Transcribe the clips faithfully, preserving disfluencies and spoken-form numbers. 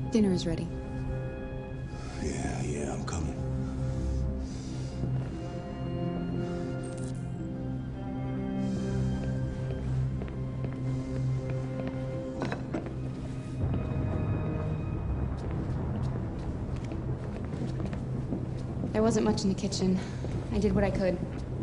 Dinner is ready. Yeah, yeah, I'm coming. There wasn't much in the kitchen. I did what I could.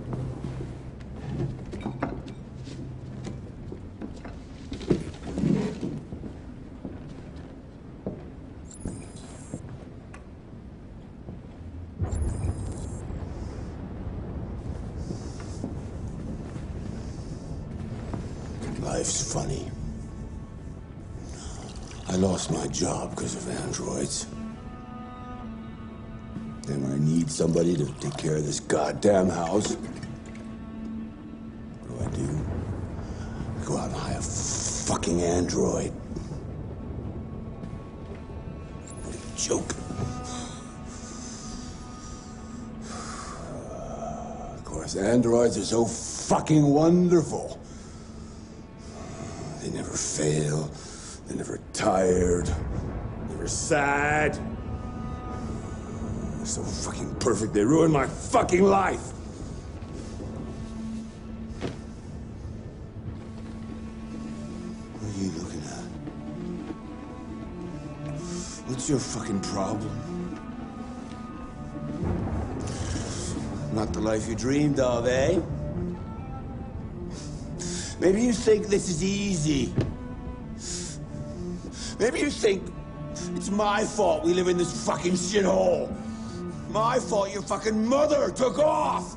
Life's funny. I lost my job because of androids. Then when I need somebody to take care of this goddamn house, what do I do? I go out and hire a fucking android. What a joke. Of course, androids are so fucking wonderful. They never fail. They're never tired. Never sad. They're so fucking perfect, they ruined my fucking life. What are you looking at? What's your fucking problem? Not the life you dreamed of, eh? Maybe you think this is easy. Maybe you think it's my fault we live in this fucking shithole. My fault your fucking mother took off.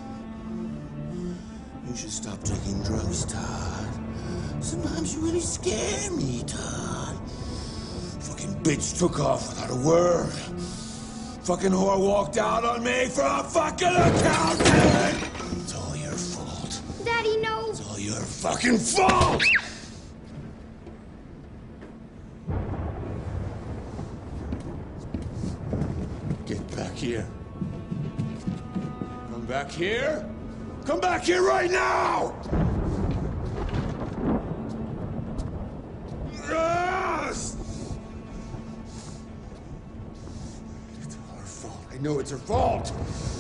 You should stop taking drugs, Todd. Sometimes you really scare me, Todd. Fucking bitch took off without a word. Fucking whore walked out on me for a fucking accountant. It's all your fault. Daddy, no. It's all your fucking fault. Get back here. Come back here. Come back here right now! Yes! It's her fault. I know it's her fault.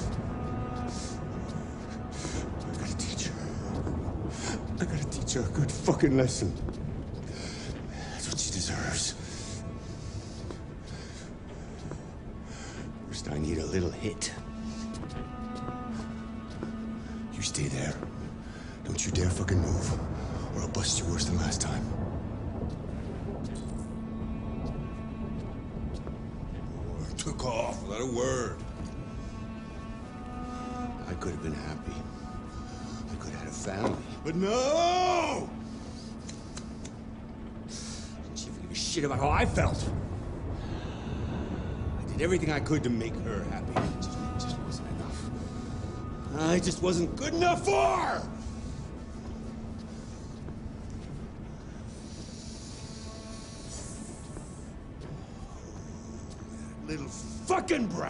I gotta teach her. I gotta teach her a good fucking lesson. That's what she deserves. First, I need a little hit. You stay there. Don't you dare fucking move, or I'll bust you worse than last time. I took off without a word. I could have been happy. I could have had a family. But no! She didn't give a shit about how I felt. I did everything I could to make her happy. It just, it just wasn't enough. I just wasn't good enough for her! That little fucking brat!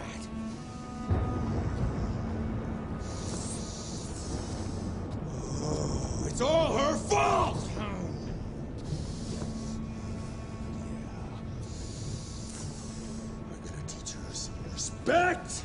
Oh, it's all her fault! Yeah. I gotta teach her some respect!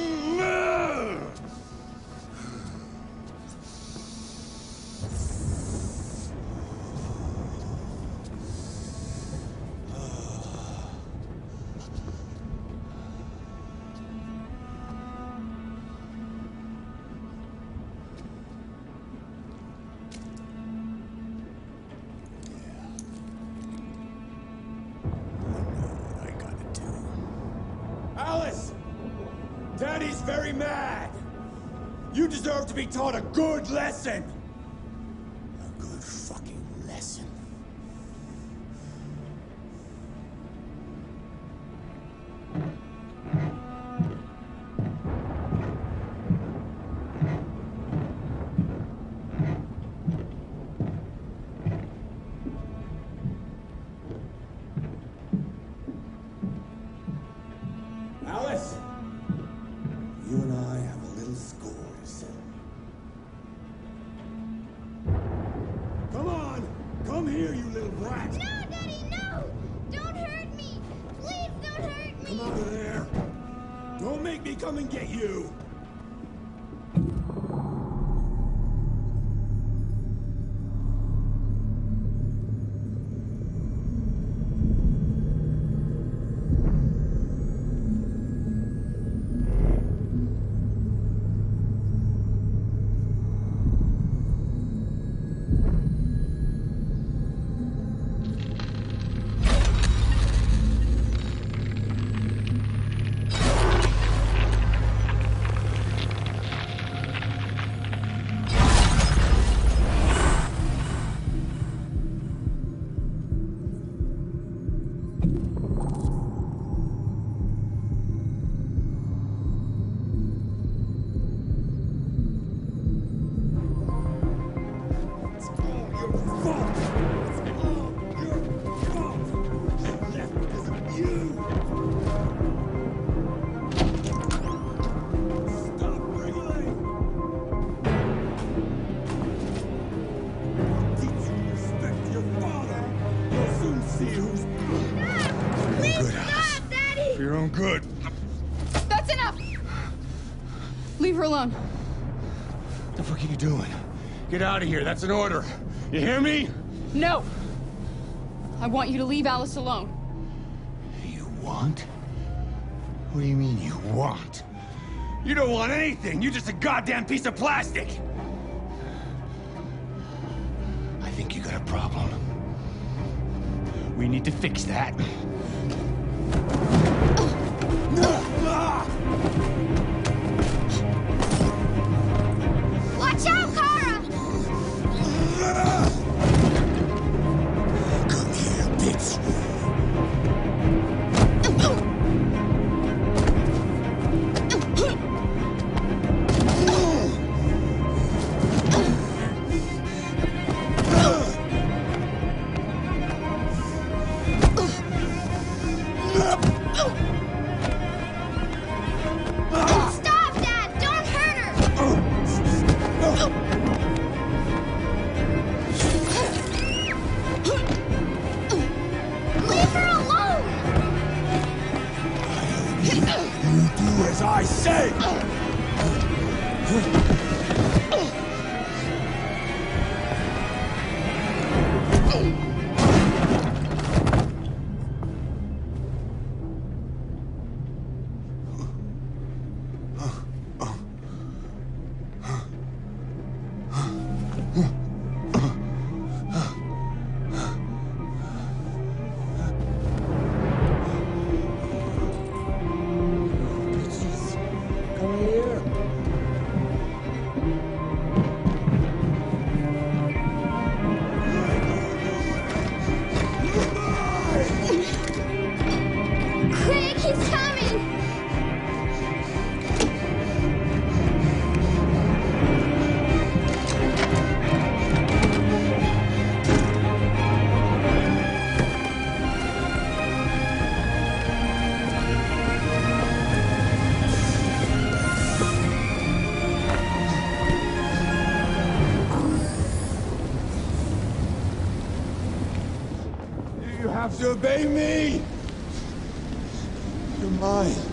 Alice! Daddy's very mad! You deserve to be taught a good lesson! A good fucking lesson. Alice! You and I have a little score to settle. Come on! Come here, you little brat! No, Daddy, no! Don't hurt me! Please! Don't make me come and get you! Good. That's enough! Leave her alone. What the fuck are you doing? Get out of here, that's an order. You hear me? No! I want you to leave Alice alone. You want? What do you mean you want? You don't want anything, you're just a goddamn piece of plastic! I think you got a problem. We need to fix that. Watch out, Kara! Come here, bitch! Stop, Dad! Don't hurt her! Leave her alone! You do as I say! Quick, he's coming! You have to obey me! You're mine.